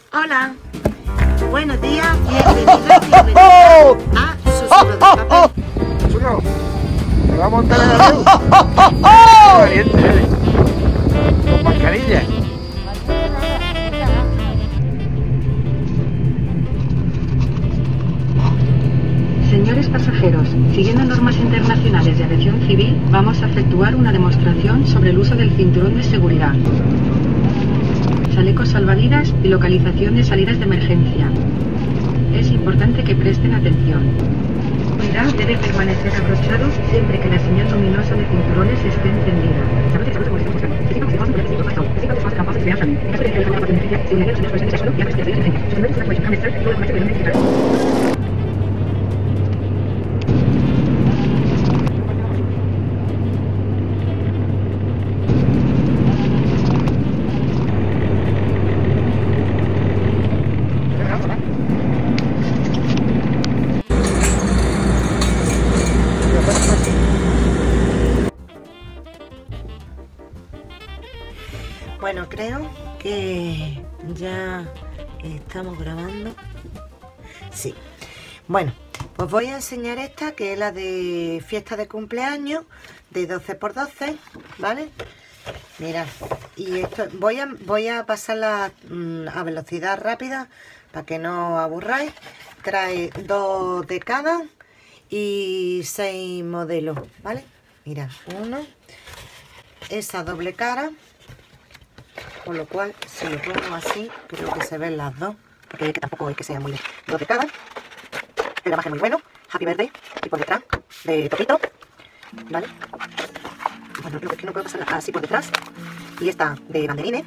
Hola, buenos días, bienvenidos y bienvenidas a Susurro de Papel. Susurro, ¿te va a montar en el avión? Valiente, con mascarilla. Señores pasajeros, siguiendo normas internacionales de aviación civil, vamos a efectuar una demostración sobre el uso del cinturón de seguridad, chalecos salvavidas y localización de salidas de emergencia. Es importante que presten atención. La unidad debe permanecer abrochado siempre que la señal luminosa de cinturones esté encendida. Bueno, creo que ya estamos grabando. Sí. Bueno, pues voy a enseñar esta, que es la de fiesta de cumpleaños de 12×12, ¿vale? Mirad, y esto voy a pasarla a velocidad rápida para que no os aburráis. Trae 2 de cada y 6 modelos, ¿vale? Mirad, uno, esa doble cara, con lo cual si lo pongo así creo que se ven las dos, porque es que tampoco es que sea muy 2 de cada. El gramaje muy bueno, Happy Birthday, y por detrás de Topito, ¿vale? Bueno, creo que no puedo pasar así por detrás. Y esta de banderines.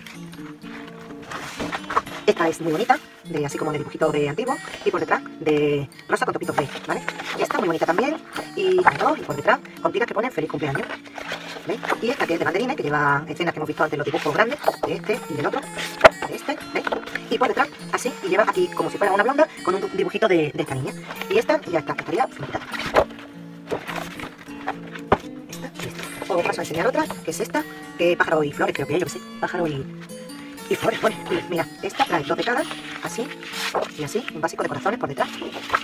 Esta es muy bonita, así como de dibujito de antiguo. Y por detrás de rosa con Topito Play, ¿vale? Y esta muy bonita también. Y por detrás con tiras que ponen feliz cumpleaños. ¿Veis? Y esta que es de banderines, que lleva escenas que hemos visto antes, los dibujos grandes, de este y del otro, de este, ¿veis? Y por detrás, así, y lleva aquí como si fuera una blonda, con un dibujito de esta niña. Y esta ya está, estaría finiquitada. Os paso a enseñar otra, que es esta, que pájaro y flores, creo que es, yo que sé, pájaro y flores. Bueno, mira, esta trae 2 de cada, así, y así, un básico de corazones por detrás.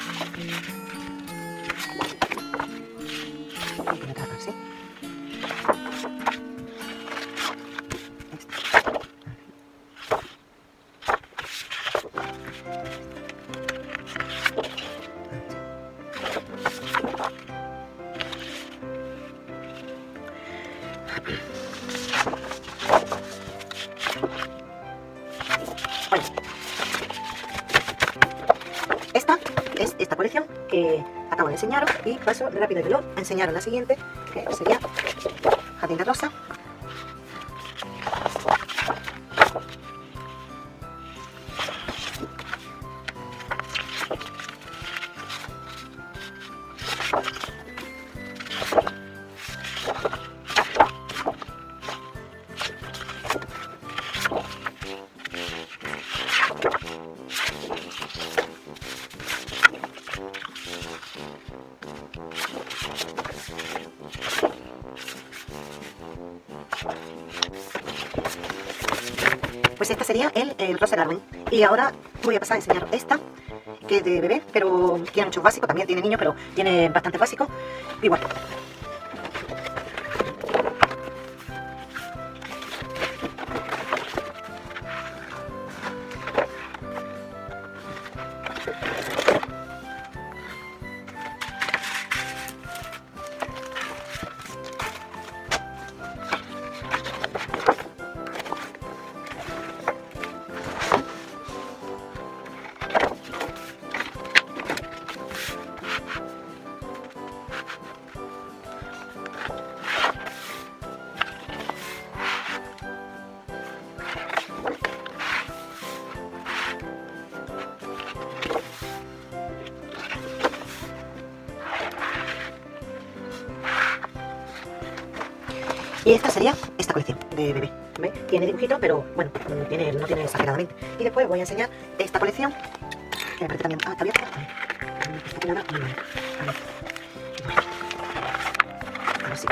Y por detrás, así. Bueno, esta es esta colección que acabo de enseñaros y paso rápido y veloz a enseñaros la siguiente, que sería Jardín de Rosa. Pues esta sería el Rosa Darwin. Y ahora voy a pasar a enseñar esta, que es de bebé, pero tiene muchos básicos, también tiene niños, pero tiene bastante básicos. Igual. Y esta sería esta colección de bebé. ¿Veis? Tiene dibujitos, pero bueno, no tiene exageradamente. Y después voy a enseñar esta colección, que me parece también... Ah, está abierta. Esta colada, muy buena. A ver si...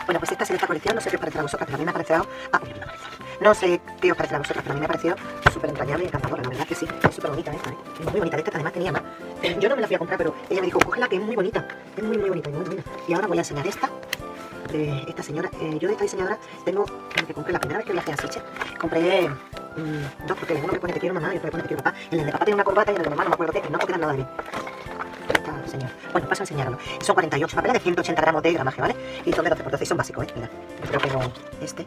Bueno, pues esta es esta colección, no sé qué os parecerá a vosotras, pero a mí me ha parecido... Ah, pues no me ha parecido. No sé qué os parecerá a vosotras, pero a mí me ha parecido súper entrañable y encantadora, la verdad que sí. Es súper bonita esta, ¿eh? Es muy bonita, esta además tenía más. Yo no me la fui a comprar, pero ella me dijo, cógela, que es muy bonita. Es muy bonita, muy bonita. Y ahora voy a enseñar esta, de esta señora. Yo de esta diseñadora tengo, que compré la primera vez que viajé a Sitges, compré dos papeles, uno que pone te quiero mamá y otro que pone te quiero papá. En el de papá tiene una corbata y en el de mamá no me acuerdo qué, y no quedan nada de bien. Esta señora. Bueno, paso a enseñarlo. Son 48 papeles de 180 gramos de gramaje, ¿vale? Y son de 12 por 12 y son básicos, ¿eh? Mira, yo creo que no. Este.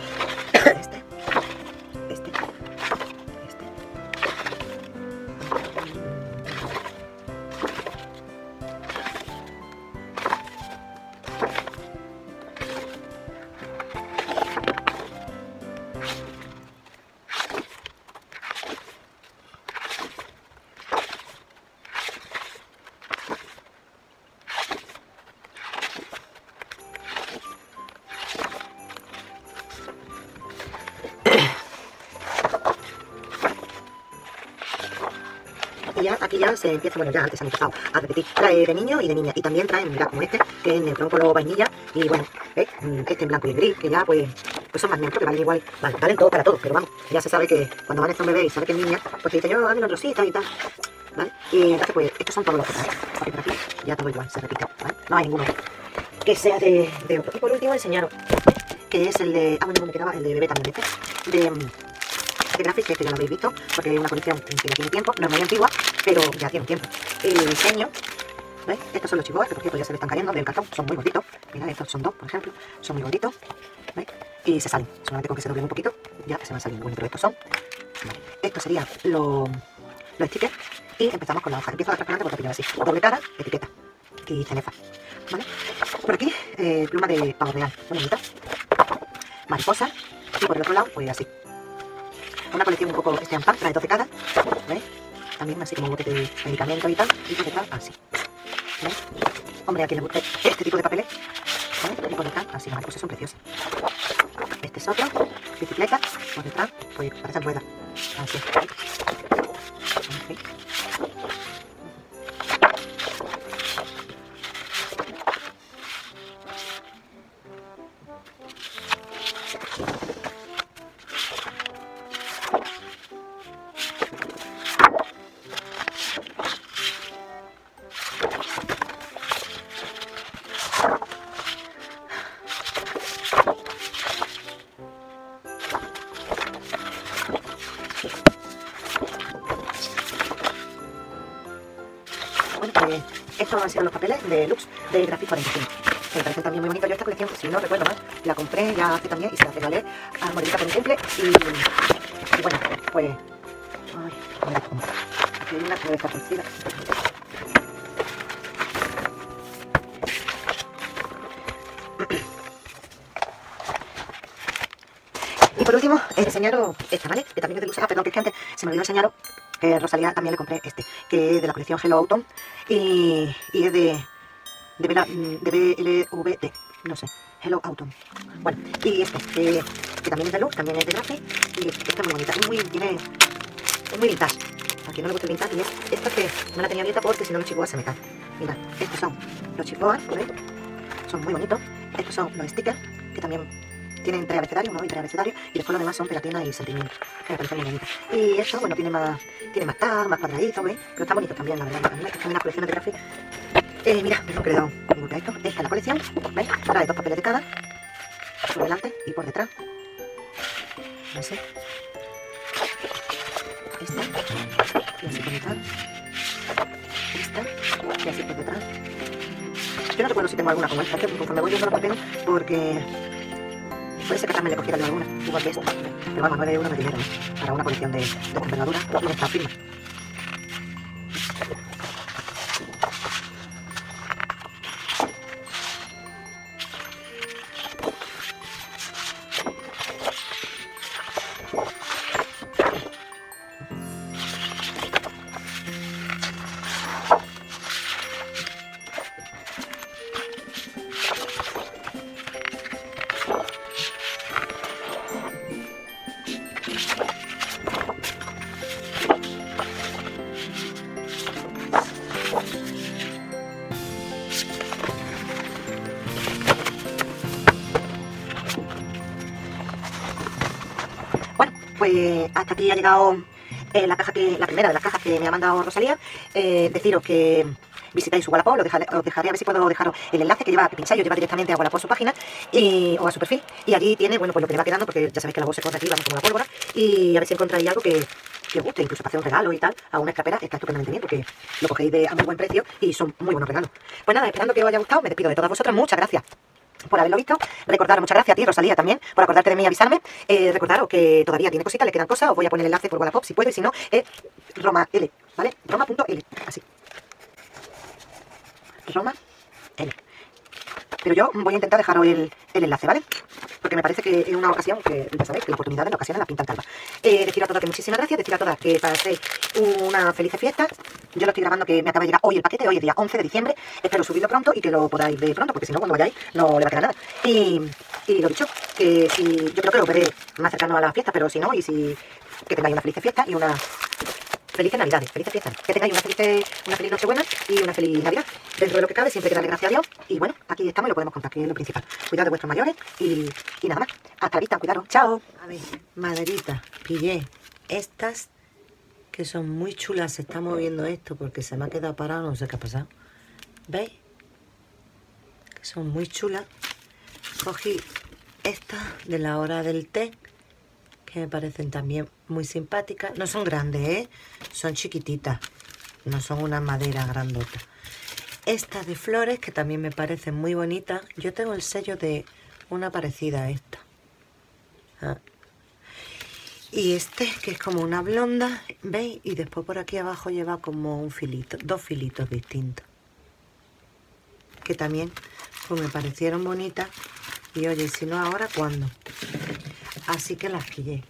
Y ya, aquí ya se empieza, bueno, ya antes han empezado a repetir. Trae de niño y de niña. Y también trae, mira, como este, que es neutro color vainilla. Y bueno, este en blanco y en gris, que ya pues son más neutros, que valen igual. Vale, valen todo para todos, pero vamos, ya se sabe que cuando van a estar un bebé y sabe que es niña, pues te dice yo, dame una rosita y tal. ¿Vale? Y entonces pues estos son todos los que trae. Porque por aquí ya todo igual, se repite, ¿vale? No hay ninguno que sea de otro. Y por último enseñaros, que es el de, bueno, me quedaba el de bebé también, de Graphics, que este ya lo habéis visto, porque es una colección que ya tiene tiempo, no es muy antigua, pero ya tiene tiempo. El diseño, ¿veis? Estos son los chicos, que por cierto ya se le están cayendo del cartón, son muy bonitos. Mirad, estos son dos, por ejemplo, son muy bonitos, ¿veis? Y se salen, solamente con que se doblen un poquito, ya se van saliendo. Bueno, pero estos son, vale. Estos serían los stickers, y empezamos con la hoja. Empiezo a transparente porque pillan así, doble cara, etiqueta y cenefa, ¿vale? Por aquí, pluma de pavo real, muy bonita, mariposa, y por el otro lado, pues así. Una colección un poco estampán, trae 12 cada, ¿veis? También así como un bote de medicamentos y tal, y por detrás así, ¿veis? Hombre, a quien le guste este tipo de papeles, ¿veis? Y por detrás así, las mariposas son preciosas. Este es otro, bicicleta, por detrás, pues parecen ruedas, así. Así. Estos han sido los papeles de Lux de Graphics 45. Me parecen también muy bonitos. Yo esta colección, si no recuerdo mal, la compré ya hace también y se la regalé a Morenita por mi cumple. Y bueno, pues... Ay, mira cómo. Aquí hay una que debe estar torcida. Y por último, enseñaros esta, ¿vale? Que también es de Lux. Ah, perdón, que es que antes se me olvidó enseñaros. Rosalía también le compré este, que es de la colección Hello Autumn y es de BLVD, no sé, Hello Autumn. Bueno, y este, que también es de Lux, también es de Graphics, y esta es muy bonita, es muy vintage. A quien no le gusta el vintage, y esta que no la tenía abierta porque si no los chihuahuas se me caen. Mirad, estos son los chihuahuas, ¿veis? Son muy bonitos. Estos son los stickers, que también tienen 3 abecedarios, 1 y 3 abecedarios, y después los demás son pegatina y sentimiento, que me parecen muy bonitas. Y esto, bueno, tiene más tag, más cuadraditos, ¿veis? Pero está bonito también, la verdad. También están en las colecciones de Graphics. Mira, perdón que le he dado un golpe a esto. Esta es la colección, ¿veis? Trae 2 papeles de cada, por delante y por detrás. Así. Esta, y así por detrás. Esta, y así por detrás. Yo no recuerdo si tengo alguna como esta, que conforme voy viendo los papeles, porque... puede ser que también le cogiera yo alguna, igual que esta. Pero vamos, 9 € no es dinero, ¿no? Para una colección de envergadura y de esta firma. pues hasta aquí ha llegado la primera de las cajas que me ha mandado Rosalía. Deciros que visitáis su Wallapop, os dejaré a ver si puedo dejaros el enlace que lleva, que pincháis, os lleva directamente a Wallapop su página o a su perfil. Y allí tiene, bueno, pues lo que le va quedando, porque ya sabéis que la voz se corre aquí, vamos como la pólvora. Y a ver si encontráis algo que os guste, incluso para hacer un regalo y tal, a una escapera, está estupendamente bien, porque lo cogéis a muy buen precio y son muy buenos regalos. Pues nada, esperando que os haya gustado, me despido de todas vosotras, muchas gracias por haberlo visto. Recordaros, muchas gracias a ti, Rosalía, también, por acordarte de mí y avisarme. Recordaros que todavía tiene cositas, le quedan cosas, os voy a poner el enlace por Wallapop si puedo, y si no, es Roma.l, ¿vale? Roma.l, así. Roma L. Pero yo voy a intentar dejaros el enlace, ¿vale? Porque me parece que es una ocasión que, ya sabéis, que las oportunidades en las ocasiones las pintan calvas. Decir a todas que muchísimas gracias, decir a todas que paséis una feliz fiesta. Yo lo estoy grabando, que me acaba de llegar hoy el paquete, hoy es día 11 de diciembre. Espero subirlo pronto y que lo podáis ver pronto, porque si no, cuando vayáis no le va a quedar nada. Y lo dicho, que si yo creo que lo veré más cercano a la fiesta, pero si no, que tengáis una feliz fiesta y una felices Navidades, felices fiestas. Que tengáis una feliz Nochebuena y una feliz Navidad. Dentro de lo que cabe, siempre hay que darle gracias a Dios. Y bueno, aquí estamos y lo podemos contar, que es lo principal. Cuidado de vuestros mayores y nada más. Hasta la vista, cuidaros. Chao. A ver, maderita, pillé estas que son muy chulas. Se está moviendo esto porque se me ha quedado parado, no sé qué ha pasado. ¿Veis? Que son muy chulas. Cogí estas de la hora del té, que me parecen también muy simpáticas. No son grandes, ¿eh? Son chiquititas. No son una madera grandota. Estas de flores, que también me parecen muy bonitas. Yo tengo el sello de una parecida a esta. Ah. Y este, que es como una blonda, ¿veis? Y después por aquí abajo lleva como un filito, dos filitos distintos. Que también pues me parecieron bonitas. Y oye, si no ahora, ¿cuándo? Así que las pillé.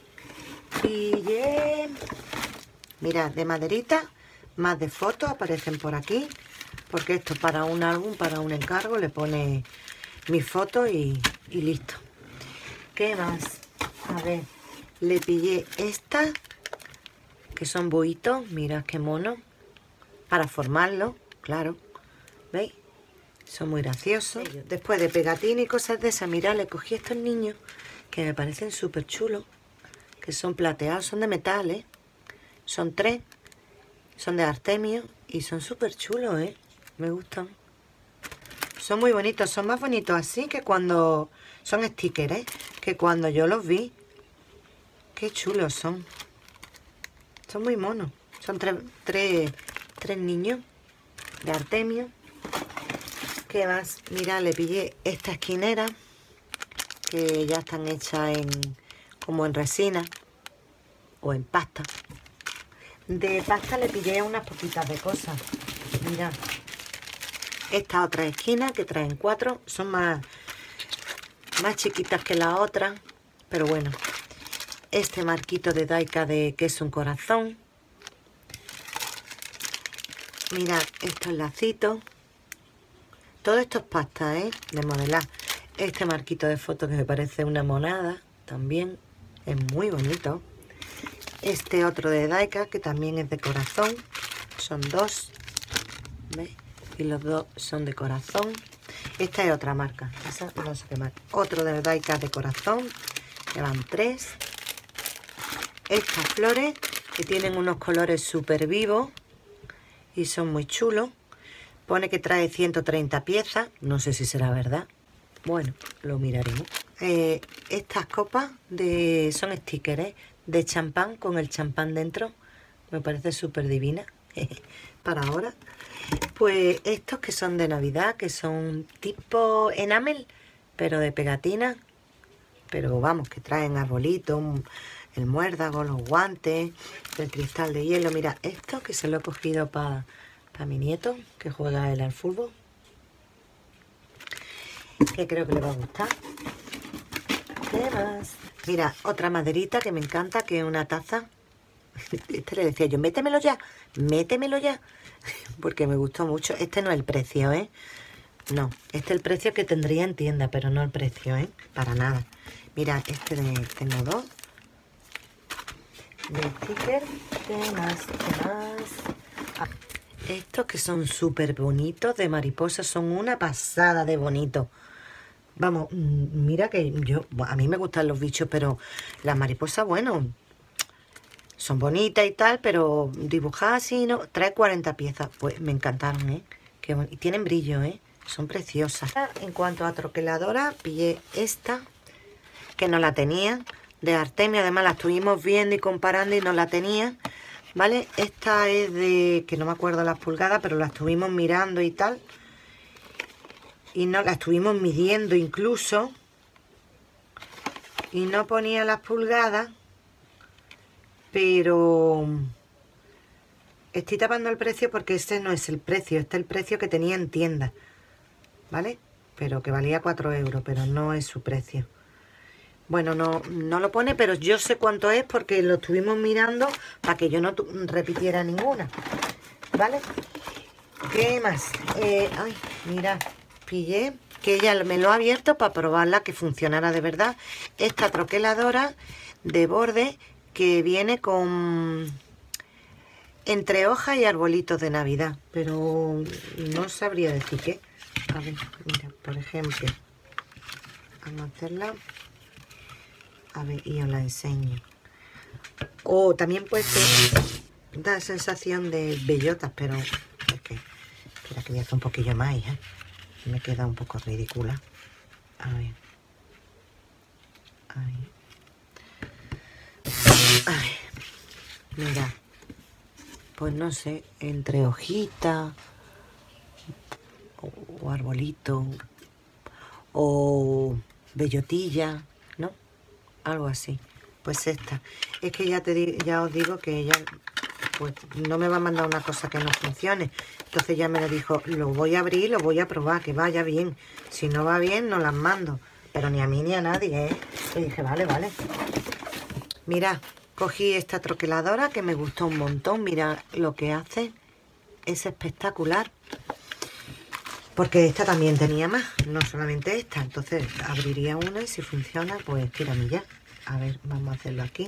Mirad, de maderita, más de fotos aparecen por aquí. Porque esto para un álbum, para un encargo, le pone mi foto y listo. ¿Qué más? A ver, le pillé estas, que son buitos. Mirad qué mono. Para formarlo, claro. ¿Veis? Son muy graciosos. Después de pegatina y cosas de esas, mirad, le cogí a estos niños que me parecen súper chulos. Que son plateados, son de metal, ¿eh? Son 3, son de artemio y son súper chulos, ¿eh? Me gustan. Son muy bonitos, son más bonitos así que cuando... Son stickers, ¿eh? Que cuando yo los vi. Qué chulos son. Son muy monos. Son tres niños de artemio. ¿Qué más? Mira, le pillé esta esquinera, que ya están hechas como en resina o en pasta. De pasta le pillé unas poquitas de cosas. Mira, esta otra esquina que traen 4, son más chiquitas que la otra, pero bueno. Este marquito de Daika que es un corazón. Mirad estos lacitos. Todo esto es pasta, ¿eh? De modelar. Este marquito de foto que me parece una monada también. Es muy bonito. Este otro de Daika, que también es de corazón. Son 2. ¿Veis? Y los 2 son de corazón. Esta es otra marca. Esa no sé qué marca. Otro de Daika de corazón. Que van 3. Estas flores, que tienen unos colores súper vivos. Y son muy chulos. Pone que trae 130 piezas. No sé si será verdad. Bueno, lo miraremos. Estas copas son stickers, ¿eh? De champán, con el champán dentro. Me parece súper divina. Para ahora. Pues estos que son de Navidad, que son tipo enamel, pero de pegatina. Pero vamos, que traen arbolitos, el muérdago, los guantes, el cristal de hielo. Mira, esto que se lo he cogido para mi nieto, que juega él al fútbol. Que creo que le va a gustar. ¿Qué más? Mira, otra maderita que me encanta, que es una taza. Este le decía yo, métemelo ya, porque me gustó mucho. Este no es el precio, ¿eh? No, este es el precio que tendría en tienda, pero no el precio, ¿eh? Para nada. Mira, tengo 2. De sticker. ¿Qué más? Ah, estos que son súper bonitos, de mariposa, son una pasada de bonitos. Vamos, mira que a mí me gustan los bichos, pero las mariposas, bueno, son bonitas y tal, pero dibujadas así, ¿no? Trae 40 piezas. Pues me encantaron, ¿eh? Y tienen brillo, ¿eh? Son preciosas. En cuanto a troqueladora, pillé esta, que no la tenía, de Artemio. Además la estuvimos viendo y comparando y no la tenía, ¿vale? Esta es de, que no me acuerdo las pulgadas, pero la estuvimos mirando y tal. Y no la estuvimos midiendo incluso. Y no ponía las pulgadas, pero estoy tapando el precio porque este no es el precio, este es el precio que tenía en tienda, ¿vale? Pero que valía 4 euros, pero no es su precio. Bueno, no lo pone, pero yo sé cuánto es porque lo estuvimos mirando para que yo no repitiera ninguna, ¿vale? ¿Qué más? Ay, mira, pillé, que ella me lo ha abierto para probarla, que funcionara de verdad. Esta troqueladora de borde que viene con entre hojas y arbolitos de Navidad, pero no sabría decir qué. A ver, mira, por ejemplo, vamos a hacerla. A ver, y os la enseño. O también puede ser, da sensación de bellotas, pero es que, espera que voy a hacer un poquillo más, hija. Me queda un poco ridícula. A ver. Ahí. Ay, mira. Pues no sé, entre hojita o arbolito o bellotilla, ¿no? Algo así. Pues esta. Es que ya os digo que ella pues no me va a mandar una cosa que no funcione. Entonces ya me lo dijo, lo voy a abrir, lo voy a probar, que vaya bien. Si no va bien, no las mando. Pero ni a mí ni a nadie, ¿eh? Y dije, vale, vale. Mira, cogí esta troqueladora que me gustó un montón. Mira lo que hace. Es espectacular. Porque esta también tenía más, no solamente esta. Entonces abriría una y si funciona, pues tírame ya. A ver, vamos a hacerlo aquí.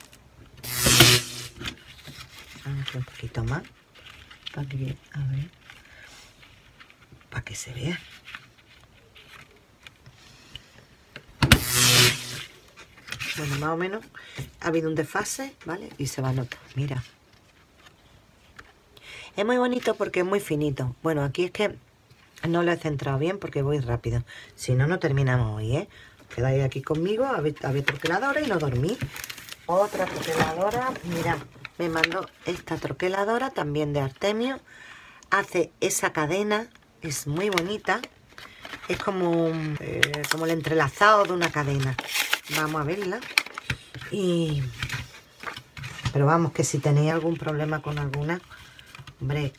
Vamos a hacer un poquito más. Para que, a ver. Para que se vea. Bueno, más o menos ha habido un desfase, ¿vale? Y se va a notar, mira. Es muy bonito porque es muy finito. Bueno, aquí es que no lo he centrado bien porque voy rápido. Si no, no terminamos hoy, ¿eh? Quedáis aquí conmigo a ver troqueladora y no dormí. Otra troqueladora, mira, me mandó esta troqueladora también de Artemio. Hace esa cadena, es muy bonita. Es como el entrelazado de una cadena. Vamos a verla. Pero vamos, que si tenéis algún problema con alguna, hombre,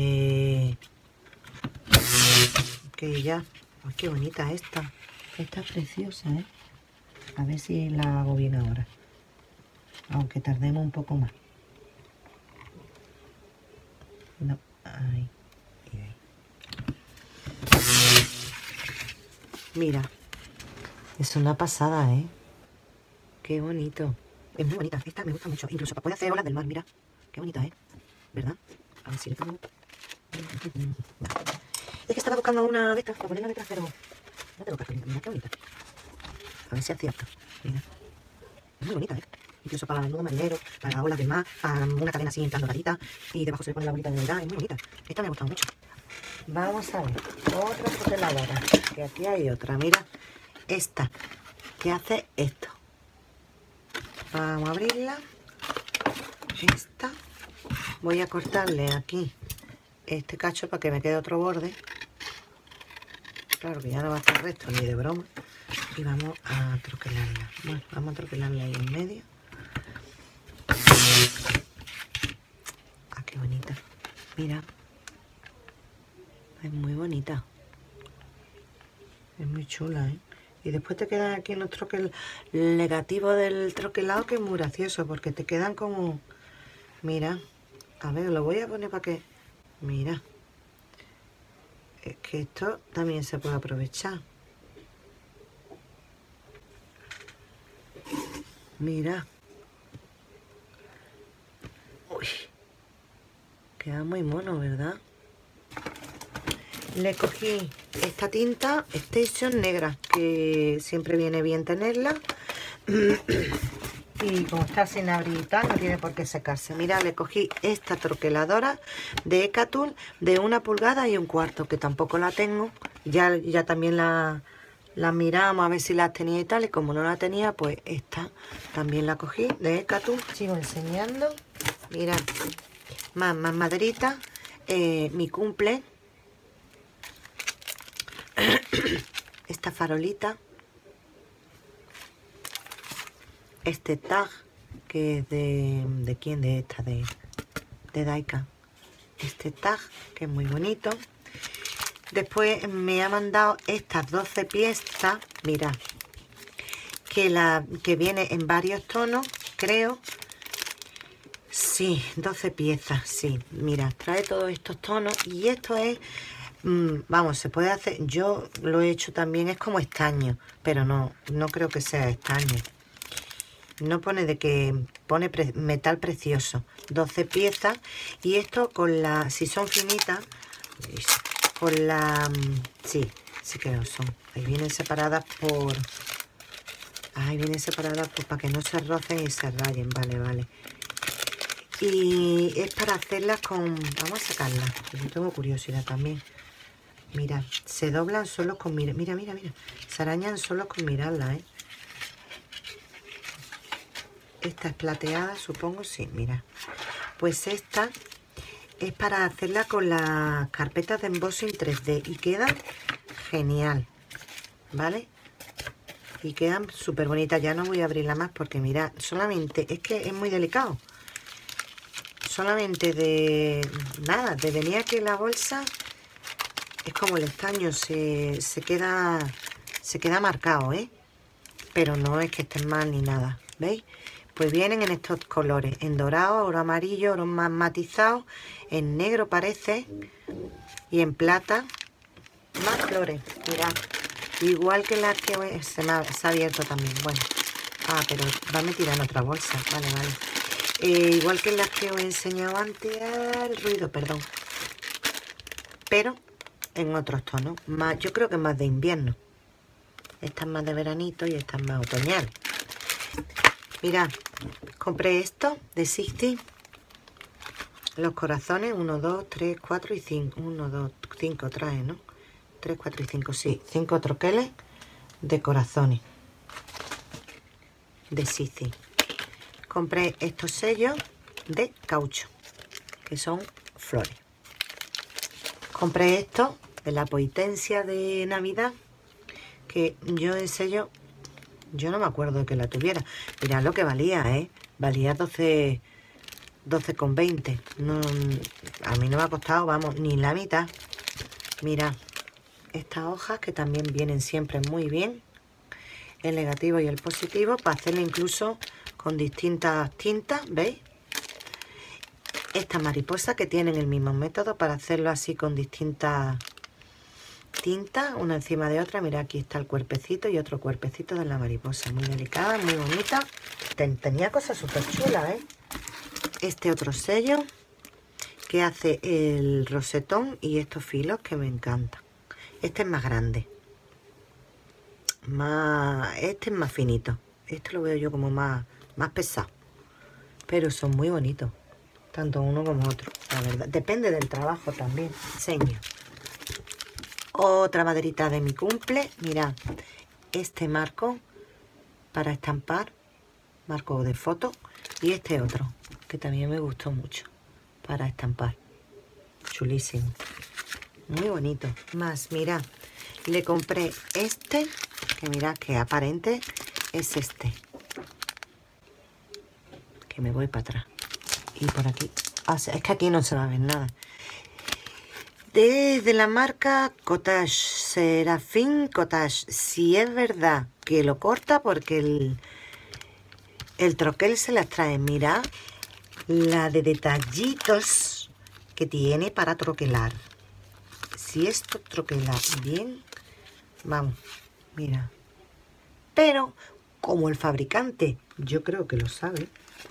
que ya. Ay, qué bonita esta. Está preciosa, ¿eh? A ver si la hago bien ahora. Aunque tardemos un poco más. No, ahí. Mira, es una pasada, ¿eh? Qué bonito. Es muy bonita. Esta me gusta mucho. Incluso para poder hacer olas del mar, mira. Qué bonita, ¿eh? ¿Verdad? A ver si le pongo. Es que estaba buscando una de estas para ponerla detrás, pero no tengo cartulina. Mira, qué bonita. A ver si es cierto. Mira. Es muy bonita, ¿eh? Incluso para el nudo marinero, para olas del mar, para una cadena así en plan doradita. Y debajo se le pone la bolita de Navidad. Es muy bonita. Esta me ha gustado mucho. Vamos a ver. Otra troqueladora. Que aquí hay otra. Mira. Esta. Que hace esto. Vamos a abrirla. Esta. Voy a cortarle aquí este cacho para que me quede otro borde. Claro que ya no va a estar recto ni de broma. Y vamos a troquelarla. Bueno, vamos a troquelarla ahí en medio. Ah, qué bonita. Mira. Es muy bonita. Es muy chula, ¿eh? Y después te quedan aquí los troquel... El negativo del troquelado, que es muy gracioso, porque te quedan como... Mira. A ver, lo voy a poner para que... Mira. Es que esto también se puede aprovechar. Mira. Uy. Queda muy mono, ¿verdad? Le cogí esta tinta Station negra, que siempre viene bien tenerla. y como está sin abrir y tal, no tiene por qué secarse. Mira, le cogí esta troqueladora de Ekatul de 1,25 pulgadas, que tampoco la tengo. Ya también la miramos a ver si la tenía y tal, y como no la tenía, pues esta también la cogí de Ekatul. Sigo enseñando. Mira, más maderita. Mi cumple. Esta farolita. Este tag, que es ¿de quién? De esta, de Daika. Este tag, que es muy bonito. Después me ha mandado estas 12 piezas, mirad, que viene en varios tonos, creo. Sí, 12 piezas, sí. Mira, trae todos estos tonos y esto es, vamos, se puede hacer, yo lo he hecho también, es como estaño, pero no creo que sea estaño. No pone de que, pone metal precioso. 12 piezas. Y esto con la, si son finitas, con la, sí que lo son. Ahí vienen separadas por, para que no se rocen y se rayen. Vale. Y es para hacerlas con, vamos a sacarlas. Yo tengo curiosidad también. Mira, se doblan solo con mira. Se arañan solo con mirarlas, ¿eh? Esta es plateada, supongo, sí, mira. Pues esta es para hacerla con las carpetas de embossing 3D y queda genial, ¿vale? Y quedan súper bonitas. Ya no voy a abrirla más porque mirad, solamente, es que es muy delicado. Solamente de venir aquí la bolsa, es como el estaño, se queda marcado, ¿eh? Pero no es que estén mal ni nada, ¿veis? Pues vienen en estos colores, en dorado, oro amarillo, oro más matizado, en negro parece, y en plata, más flores, mirad, igual que las que se ha abierto también, bueno, pero va a meter en otra bolsa, vale, igual que las que os he enseñado antes, el ruido, perdón, pero en otros tonos, más, yo creo que más de invierno, esta es más de veranito y esta es más otoñal. Mirad, compré esto de Sixty, los corazones, 1, 2, 3, 4 y 5. 1, 2, 5 trae, ¿no? 3, 4 y 5, sí. 5 troqueles de corazones de Sixty. Compré estos sellos de caucho, que son flores. Compré esto de la Potencia de Navidad, que yo en sello, yo no me acuerdo de que la tuviera. Mirad lo que valía, ¿eh? Valía 12,20. No, a mí no me ha costado, vamos, ni la mitad. Mirad, estas hojas que también vienen siempre muy bien. El negativo y el positivo, para hacerlo incluso con distintas tintas, ¿veis? Estas mariposas que tienen el mismo método para hacerlo así con distintas tintas, una encima de otra. Mira, aquí está el cuerpecito y otro cuerpecito de la mariposa, muy delicada, muy bonita. Tenía cosas súper chulas, ¿eh? Este otro sello que hace el rosetón y estos filos que me encantan. Este es más grande, este es más finito, este lo veo yo como más pesado, pero son muy bonitos, tanto uno como otro, la verdad. Depende del trabajo también. Enseño otra maderita de mi cumple. Mirad, este marco para estampar, marco de foto, y este otro que también me gustó mucho para estampar, chulísimo, muy bonito. Más, mirad, le compré este, que mirad que aparente es este, que me voy para atrás y por aquí, es que aquí no se va a ver nada. Desde la marca Cottage, Serafín Cottage. Si es verdad que lo corta porque el troquel se las trae. Mira la de detallitos que tiene para troquelar. Si esto troquela bien, vamos, mira. Pero como el fabricante, yo creo que lo sabe,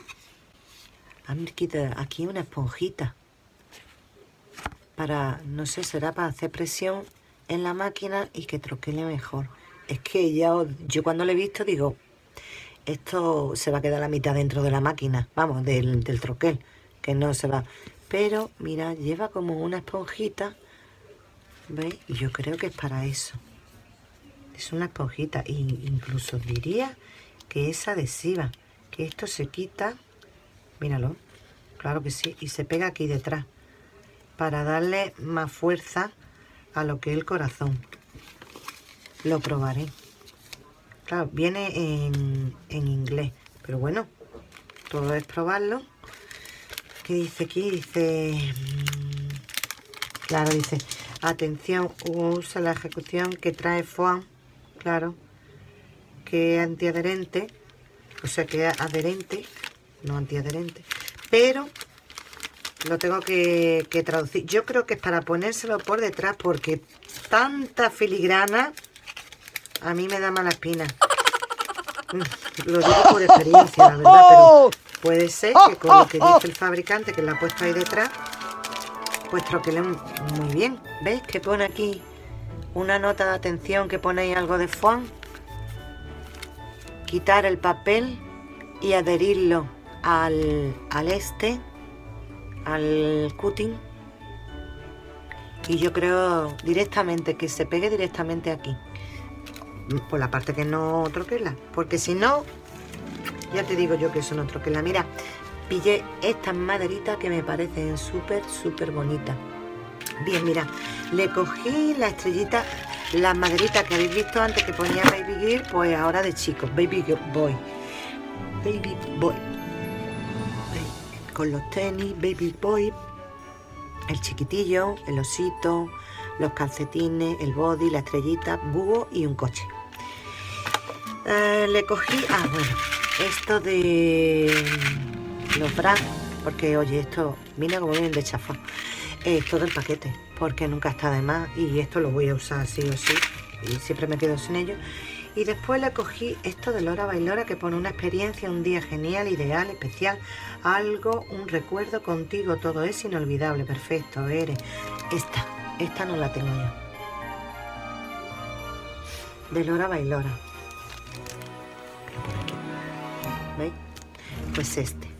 aquí una esponjita. Para, no sé, será para hacer presión en la máquina y que troquele mejor. Es que ya, yo cuando lo he visto digo, esto se va a quedar la mitad dentro de la máquina, vamos, del troquel, que no se va. Pero, mira, lleva como una esponjita, ¿veis? Y yo creo que es para eso. Es una esponjita, e incluso diría que es adhesiva, que esto se quita, míralo, claro que sí, y se pega aquí detrás, para darle más fuerza a lo que es el corazón. Lo probaré. Claro, viene en inglés, pero bueno, todo es probarlo. ¿Qué dice aquí? Dice, claro, dice, atención, usa la ejecución que trae foam, claro, que es antiadherente, o sea que es adherente, no antiadherente, pero lo tengo que traducir. Yo creo que es para ponérselo por detrás, porque tanta filigrana a mí me da mala espina. Lo digo por experiencia, la verdad, pero puede ser que con lo que dice el fabricante, que la ha puesto ahí detrás, pues troquelen muy bien. ¿Veis que pone aquí una nota de atención, que pone ahí algo de foam? Quitar el papel y adherirlo al cutting. Y yo creo directamente que se pegue directamente aquí, por la parte que no troquela, porque si no, ya te digo yo que eso no troquela. Mira, pillé estas maderitas que me parecen súper bonitas. Bien, mira, le cogí la estrellita, las maderitas que habéis visto antes que ponía Baby Girl, pues ahora de chicos, Baby Boy. Con los tenis, Baby Boy, el chiquitillo, el osito, los calcetines, el body, la estrellita, búho y un coche. Le cogí, bueno, esto de los bras, porque oye, esto mira como vienen de chafón. Esto del paquete, porque nunca está de más, y esto lo voy a usar sí o sí, y siempre me quedo sin ello. Y después le cogí esto de Lora Bailora, que pone una experiencia, un día genial, ideal, especial, algo, un recuerdo contigo, todo es inolvidable, perfecto, eres. Esta no la tengo yo. De Lora Bailora. ¿Veis? Pues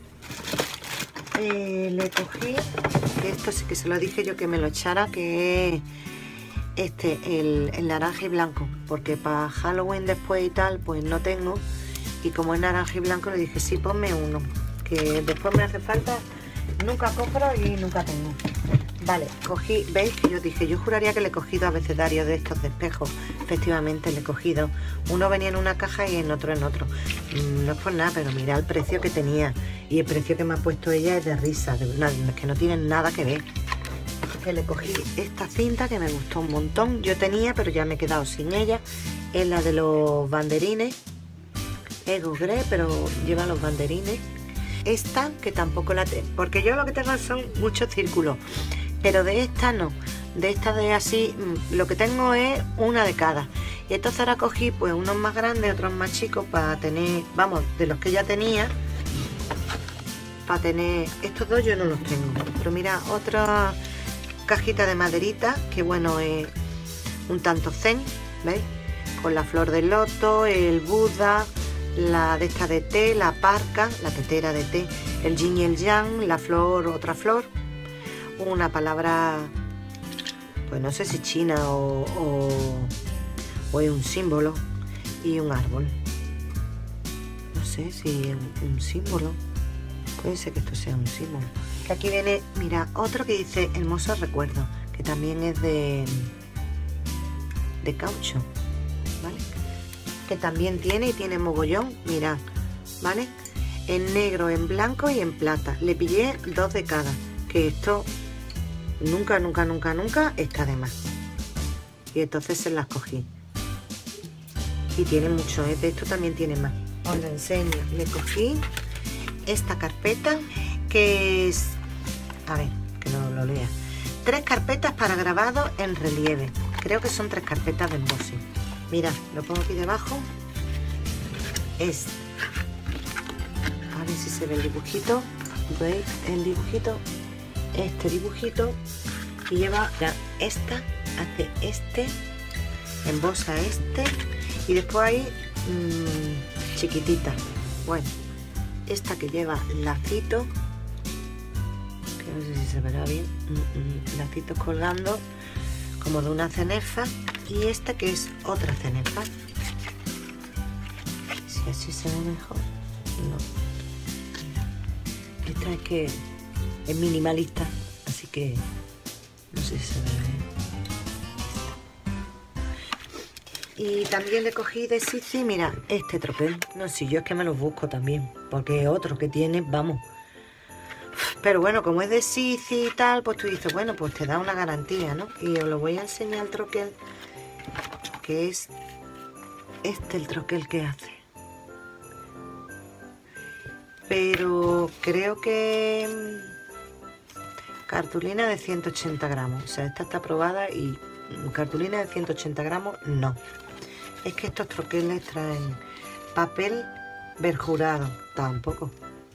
le cogí, que esto sí que se lo dije yo que me lo echara, que es el naranja y blanco, porque para Halloween después y tal, pues no tengo, y como es naranja y blanco le dije, sí, ponme uno, que después me hace falta, nunca compro y nunca tengo. Vale, cogí, veis que yo dije, yo juraría que le he cogido abecedarios de estos de espejo. Efectivamente le he cogido, uno venía en una caja y en otro. No es por nada, pero mira el precio que tenía, y el precio que me ha puesto ella es de risa, de verdad, es que no tienen nada que ver. Que le cogí esta cinta que me gustó un montón, yo tenía, pero ya me he quedado sin ella, es la de los banderines, es Gogre, pero lleva los banderines. Esta, que tampoco la tengo, porque yo lo que tengo son muchos círculos, pero de esta no, de esta de así, lo que tengo es una de cada. Y entonces ahora cogí pues unos más grandes, otros más chicos, para tener, vamos, de los que ya tenía, para tener, estos dos yo no los tengo, pero mira, otra cajita de maderita, que bueno, es un tanto zen, ¿veis? Con la flor del loto, el Buda, la de esta de té, la parca, la tetera de té, el yin y el yang, la flor, otra flor, una palabra, pues no sé si china o es un símbolo, y un árbol. No sé si es un símbolo, puede ser que esto sea un símbolo. Que aquí viene, mira, otro que dice hermoso recuerdo, que también es de caucho, ¿vale? Que también tiene mogollón, mirad, ¿vale? En negro, en blanco y en plata. Le pillé 2 de cada, que esto nunca está de más. Y entonces se las cogí. Y tiene mucho, de esto también tiene más. Os lo enseño. Le cogí esta carpeta, que es, a ver, que no lo lea. 3 carpetas para grabado en relieve. Creo que son 3 carpetas de embossing. Mirad, lo pongo aquí debajo. Es, a ver si se ve el dibujito. ¿Veis el dibujito? Este dibujito, y lleva ya esta, hace este, embosa este, y después hay chiquitita. Bueno, esta que lleva lacito, que no sé si se verá bien, lacitos colgando como de una cenefa, y esta que es otra cenefa. Si así se ve mejor, no. Mira. Esta es que es minimalista, así que no sé si se ve bien. Y también le cogí de Sisi, mira, este tropel. No sé, yo es que me lo busco también, porque otro que tiene, vamos. Pero bueno, como es de Sisi y tal, pues tú dices, bueno, pues te da una garantía, ¿no? Y os lo voy a enseñar el troquel, que es este el troquel que hace. Pero creo que cartulina de 180 gramos. O sea, esta está aprobada y cartulina de 180 gramos, no. Es que estos troqueles traen papel perjurado, tampoco.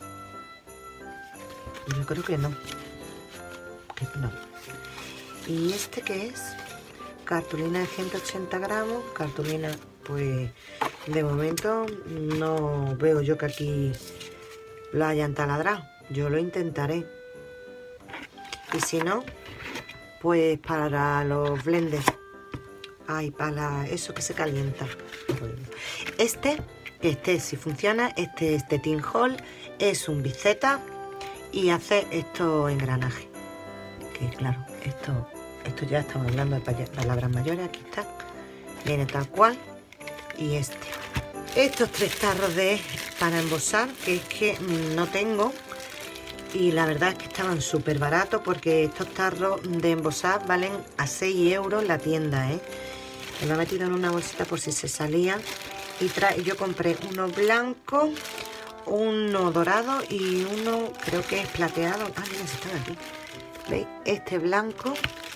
Yo creo que no. Que no. ¿Y este qué es? Cartulina de 180 gramos. Cartulina, pues de momento no veo yo que aquí lo hayan taladrado. Yo lo intentaré. Y si no, pues para los blenders. Ay, para eso que se calienta. Este si funciona, este Tin Hole es un biceta y hace estos engranajes. Que claro, esto ya estamos hablando de palabras mayores. Aquí está, viene tal cual. Y estos 3 tarros para embosar, que es que no tengo. Y la verdad es que estaban súper baratos, porque estos tarros de embosar valen a 6 euros en la tienda, ¿eh? Me lo he metido en una bolsita por si se salían. Y yo compré uno blanco, uno dorado y uno creo que es plateado. Ah, mira, si están aquí. ¿Veis? Este blanco.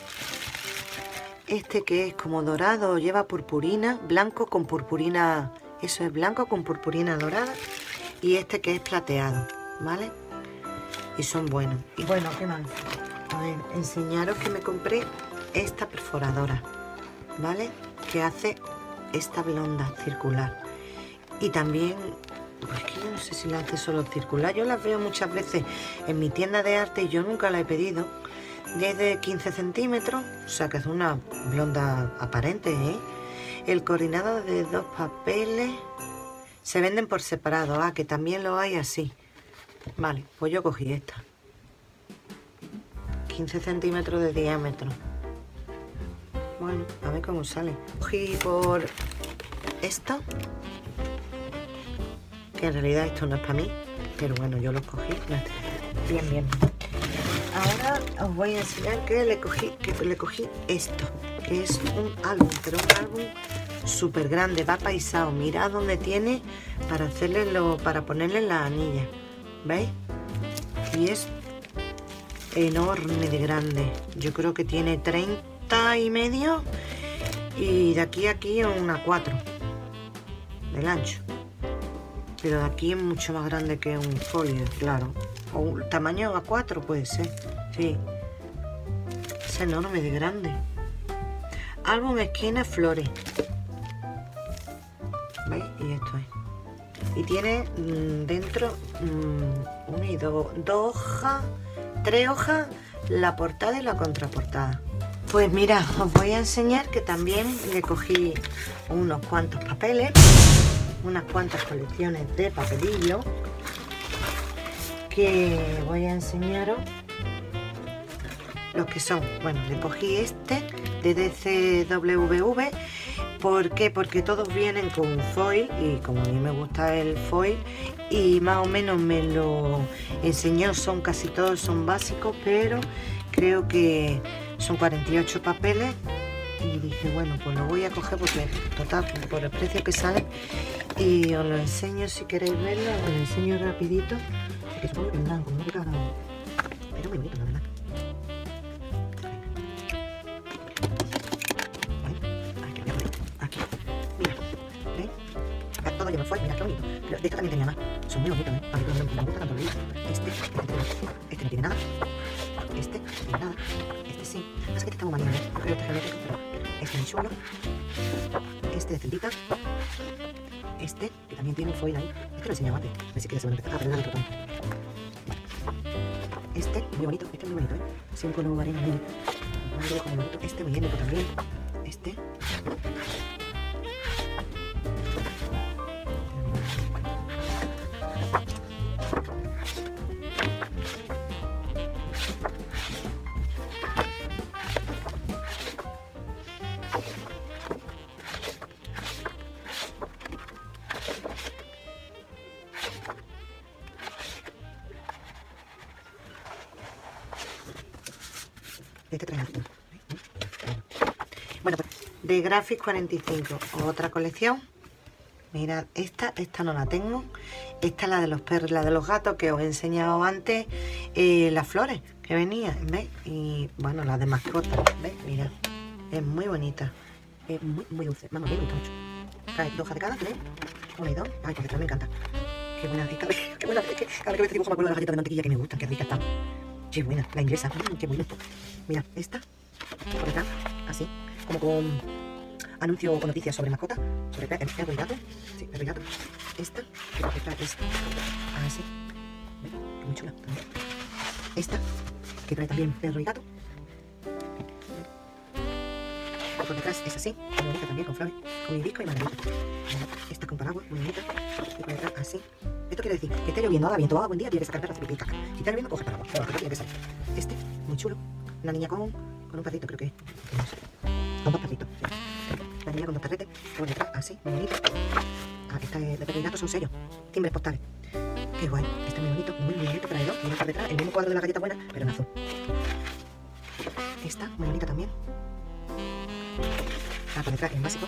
Este que es como dorado, lleva purpurina. Blanco con purpurina. Eso es blanco con purpurina dorada. Y este que es plateado, ¿vale? Y son buenos. Y bueno, ¿qué más? A ver, enseñaros que me compré esta perforadora, ¿vale? Que hace esta blonda circular. Y también, pues que yo no sé si la hace solo circular. Yo las veo muchas veces en mi tienda de arte y yo nunca la he pedido. Desde 15 centímetros, o sea que es una blonda aparente, ¿eh? El coordinado de 2 papeles. Se venden por separado. Ah, que también lo hay así. Vale, pues yo cogí esta. 15 centímetros de diámetro. Bueno, a ver cómo sale. Cogí por esto, que en realidad esto no es para mí, pero bueno, yo lo cogí. Bien. Ahora os voy a enseñar que le cogí esto, que es un álbum, pero un álbum súper grande, va paisado. Mirad dónde tiene para para ponerle la anilla. ¿Veis? Y es enorme de grande. Yo creo que tiene 30 y medio y de aquí a aquí una 4 del ancho. Pero de aquí es mucho más grande que un folio, claro. O un tamaño A4 puede ser. Sí. Es enorme de grande. Álbum esquina flores. ¿Veis? Y esto es. Y tiene dentro una y dos hojas, 3 hojas, la portada y la contraportada. Pues mira, os voy a enseñar que también le cogí unos cuantos papeles, unas cuantas colecciones de papelillo, que voy a enseñaros los que son. Bueno, le cogí este de DCWV. ¿Por qué? Porque todos vienen con foil y como a mí me gusta el foil y más o menos me lo enseñó, casi todos son básicos, pero creo que son 48 papeles y dije, bueno, pues lo voy a coger porque total, por el precio que sale, y os lo enseño si queréis verlo, os lo enseño rapidito, que es en blanco, muy raro, pero muy bonito la verdad. Todo lleva foil, mira qué bonito. Pero de esto también tenía más. Son muy bonitos, ¿eh? A mí me gusta tanto el Este no tiene nada. Este no tiene nada. Este sí. Es que este está muy manía, ¿eh? Creo que este es geométrico, pero este es muy chulo. Este de celita. Este, que también tiene un foil ahí. Este lo enseñaba antes. A ver si quieres se van a empezar. Ah, pero no otro tono. Este, muy bonito. Este es muy bonito, ¿eh? Sí, un color arena muy bonito. Este muy étnico también. Este. Este trae esto. Bueno, pues de Graphics 45, otra colección. Mirad, esta no la tengo. Esta es la de los perros, la de los gatos que os he enseñado antes. Las flores que venían, ¿veis? Y bueno, las de mascotas, ¿veis? Mirad, es muy bonita. Es muy dulce. Vamos, me gusta mucho. Trae 2 hojas de cada, ¿veis? 1 y 2. Ay, por detrás me encanta. Qué buena, qué buena. Es que cada vez que veo este dibujo me acuerdo de las galletas de mantequilla que me gustan, qué ricas están. Qué buena, la inglesa, qué buena. Mira, esta, por acá, así, como con anuncio o noticias sobre mascotas, sobre perro y gato. Sí, perro y gato. Esta, que por detrás es así. ¿Ves? Muy chula también. Esta, que trae también perro y gato. Por detrás es así, muy bonita también, con flores, con hibisco y margarita. Esta con paraguas, muy bonita. Y por detrás así. Esto quiere decir que esté lloviendo, haga viento, haga buen día, tiene que sacar perros de pipí y caca. Si está lloviendo, coge paraguas, pero la tiene que salir. Este, muy chulo. Una niña con un perrito, creo que es. No sé. Con 2 perritos. La niña con 2 perretes, por detrás, así, muy bonito. Ah, esta de perro y gato son sellos, timbres postales. Qué guay, este es muy bonito, muy bonito, trae 2. Mira por detrás, el mismo cuadro de la galleta buena, pero en azul. Esta, muy bonita también. Ah, por detrás, en básico.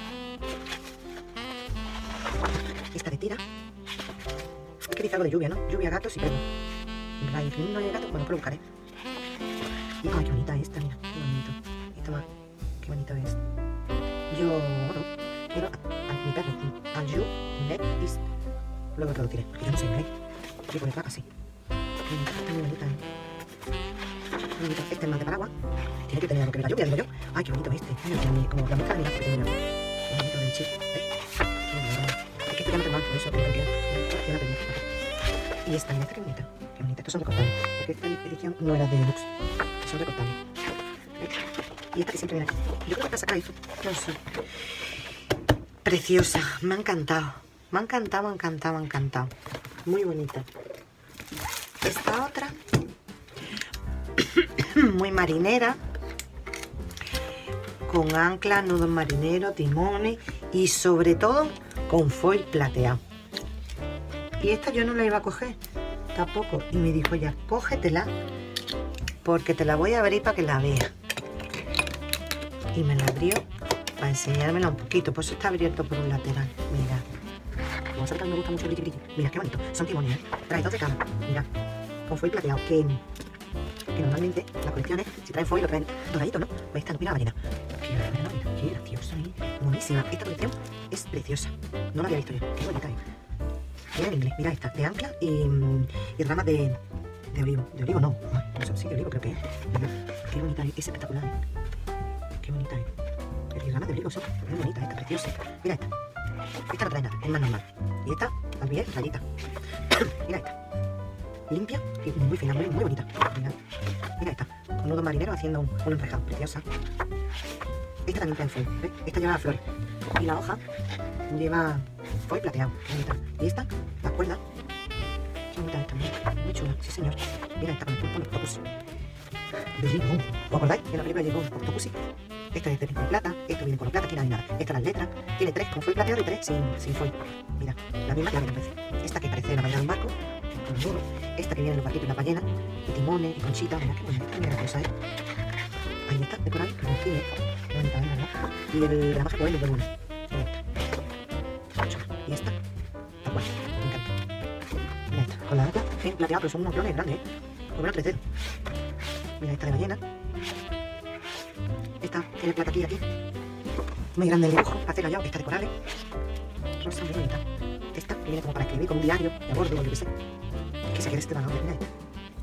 Esta de tira. Es que dice algo de lluvia, ¿no? Lluvia, gatos y perros. No hay gato, bueno, pues lo buscaré. Y, ay, qué bonita esta, mira, qué bonito. Esta más, qué bonita es. Yo, bueno, quiero a mi perro, a you let this. Luego traduciré, porque yo no sé inglés. Y por detrás, así. Qué bonita, está muy bonita, Muy bonito. Este es más de paraguas. Tiene que tener algo que ver la lluvia, digo yo. Ay, qué bonito este. Mira, como la mosca, mira, porque tiene qué bonito del chip. ¿Ves? Es que esto ya no te mal, por eso tengo que quedar pendiente. Y esta, mira, esta qué bonita. Qué bonita. Estos son recortables, porque esta edición no era de deluxe. Son recortables. Y esta que siempre viene aquí. Yo creo que esta saca eso. No sé. Preciosa. Me ha encantado. Me ha encantado, me ha encantado, me ha encantado. Muy bonita. Esta otra. Muy marinera. Con anclas, nudos marineros, timones. Y sobre todo con foil plateado. Y esta yo no la iba a coger. Tampoco. Y me dijo ya, cógetela. Porque te la voy a abrir para que la veas. Y me la abrió para enseñármela un poquito. Pues está abierto por un lateral. Mira. Como sabes que a mí me gusta mucho el brilli. Mira, qué bonito. Son timones, ¿eh? Trae 2 de cada. Mira. Con foil plateado. Que normalmente las colecciones, si traen foil, lo traen doradito, ¿no? Pues esta no. Mira la ballena. Qué graciosa, ¿eh? Buenísima. Esta colección es preciosa. No la había visto yo. Qué bonita, ¿eh? Mira en inglés. Mira esta. De ancla y ramas de olivo. De olivo no. No sé, sí, de olivo creo que es. Mira. Qué bonita, ¿eh? Es espectacular, ¿eh? Qué bonita, ¿eh? Y ramas de olivo son muy bonitas, esta, preciosa. Mira esta. Esta no trae nada, es más normal. Y esta, también, rayita. Mira esta. Limpia y muy fina, muy bonita. Mira esta. Con nudo marinero haciendo un enrejado, preciosa. Esta también trae foil, ¿ves? Esta lleva flores. Y la hoja lleva foil plateado, bonita. Y esta, la cuerda. Qué bonita esta, muy chula, sí señor. Mira esta con el pulpo, los octopus. De J-Bone. ¿Os acordáis de la película de J-Bone? Octopussy. Esta es de pintura plata, esto viene con la plata, aquí no hay nada. Esta las letras, tiene 3 con foil plateado y 3 sin foil. Mira, la misma que la que parece. Esta que parece la ballena de un barco, con el burro. Esta que viene en los barquitos y las ballenas, y timones, y conchitas. Mira qué bonita, mira la cosa, ¿eh? Ahí está, de coral, que no tiene, qué bonita, ¿eh? ¿Verdad? Y el gramaje por ahí es de luna. Y esta, tal cual, me encanta. Mira esta, con la atlas, en plateado, pero son unos clones grandes, ¿eh? Como una 3D. Mira esta de ballena. Esta tiene plata aquí y aquí. Muy grande el dibujo, hace callado. Esta de corales. Rosa, muy bonita. Esta que viene como para escribir, como un diario, de a bordo, o yo qué sé. Que se quede este valor, mira esta.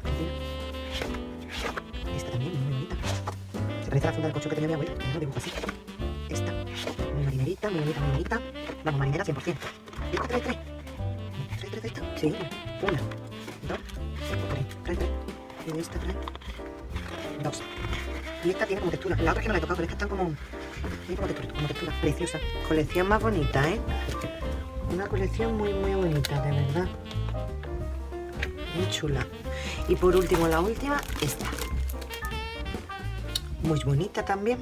Esta también, muy bonita. Se parece a la funda del coche que tenía mi abuela, que no dibujo así. Esta, muy marinerita, muy bonita, muy bonita. Vamos, marinera 100%. Esta trae 3. 3 de esta. Sí, 1, 2, 3. Y esta trae 2. Y esta tiene como textura. La otra es que no la he tocado, pero estas están como textura preciosa. Colección más bonita, ¿eh? Una colección muy bonita, de verdad. Muy chula. Y por último, la última, esta. Muy bonita también.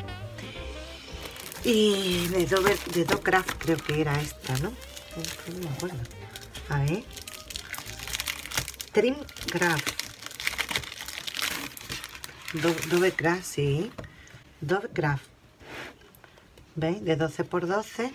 Y de Dovecraft creo que era esta, ¿no? No me acuerdo. A ver. Trimcraft. Dovecraft, sí. Dovecraft. ¿Veis? De 12 por 12.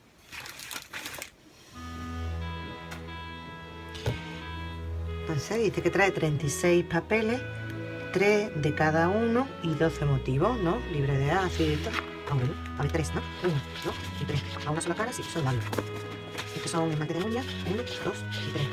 Entonces dice que trae 36 papeles, 3 de cada uno y 12 motivos, ¿no? Libre de ácido y todo. Ah, bueno, a ver, 3, ¿no? 1, 2 y 3. A una sola cara, sí, son largos. Estos son esmalte de uñas, 1, 2 y 3.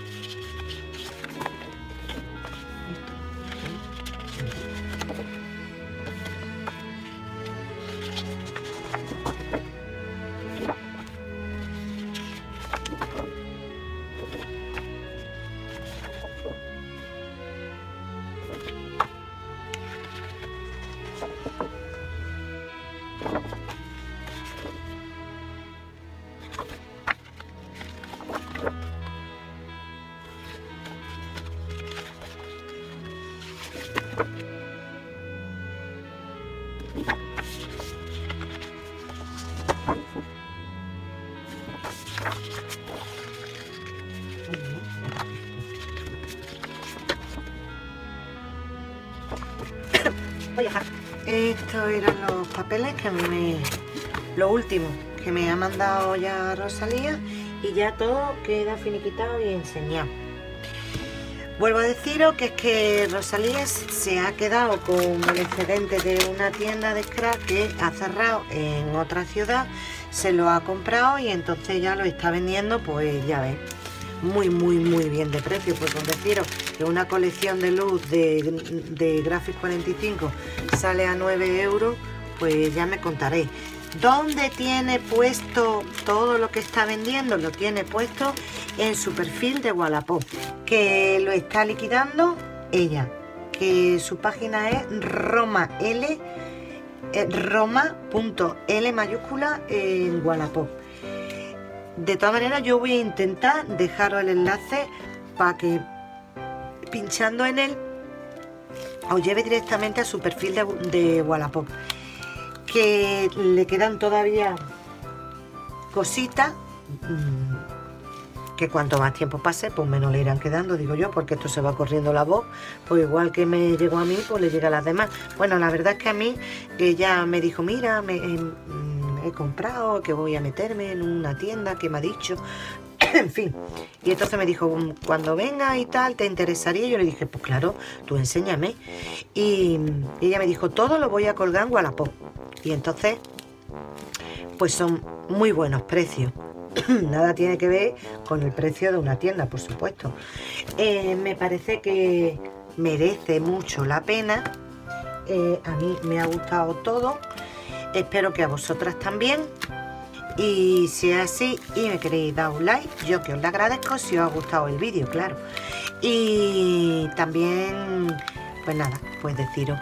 Voy a dejar. Estos eran los papeles que lo último que me ha mandado ya Rosalía, y ya todo queda finiquitado y enseñado. Vuelvo a deciros que es que Rosalía se ha quedado con el excedente de una tienda de scrap que ha cerrado en otra ciudad, se lo ha comprado y entonces ya lo está vendiendo, pues ya ves, muy bien de precio. Pues con deciros que una colección de luz de Graphics 45 sale a 9 euros, pues ya me contaréis. ¿Dónde tiene puesto todo lo que está vendiendo? Lo tiene puesto en su perfil de Wallapop, que lo está liquidando ella, que su página es roma.l mayúscula en Wallapop. De todas maneras, yo voy a intentar dejaros el enlace para que pinchando en él os lleve directamente a su perfil de Wallapop, que le quedan todavía cositas que cuanto más tiempo pase, pues menos le irán quedando, digo yo, porque esto se va corriendo la voz, pues igual que me llegó a mí, pues le llega a las demás. Bueno, la verdad es que a mí, que ella me dijo, mira, he comprado, que voy a meterme en una tienda que me ha dicho, en fin, y entonces me dijo, cuando venga y tal, ¿te interesaría? Yo le dije, pues claro, tú enséñame. Y ella me dijo, todo lo voy a colgar en Wallapop. Y entonces, pues son muy buenos precios. Nada tiene que ver con el precio de una tienda, por supuesto. Me parece que merece mucho la pena. A mí me ha gustado todo. Espero que a vosotras también. Y si es así y me queréis dar un like, yo que os lo agradezco si os ha gustado el vídeo, claro. Y también, pues nada, pues deciros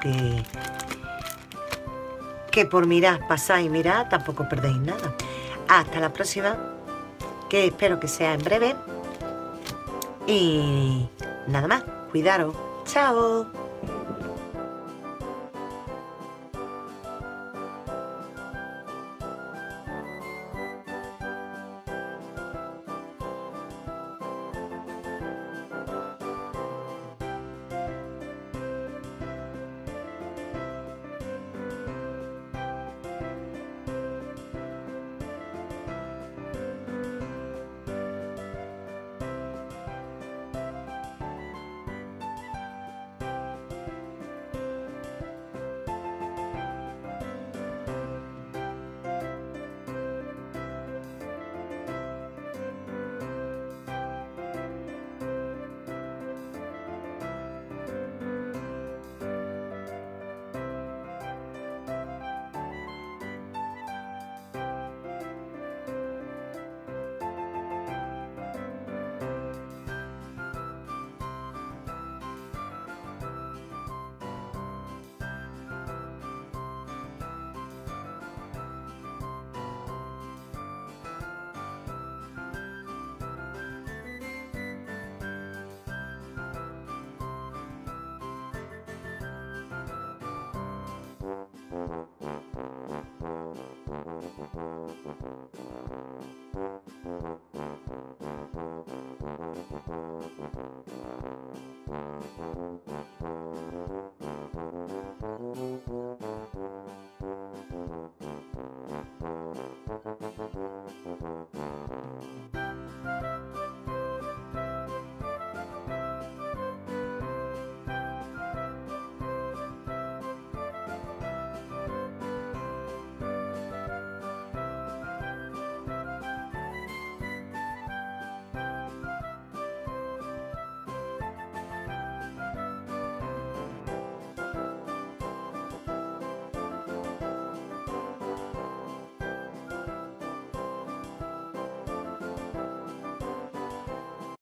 que por mirar, pasar y mirar, tampoco perdéis nada. Hasta la próxima, que espero que sea en breve. Y nada más, cuidaros. Chao.